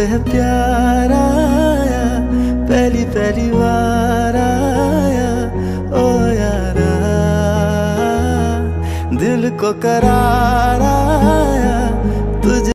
है प्यार आया, पहली पहली बार आया ओ यारा। दिल को करार आया तुझ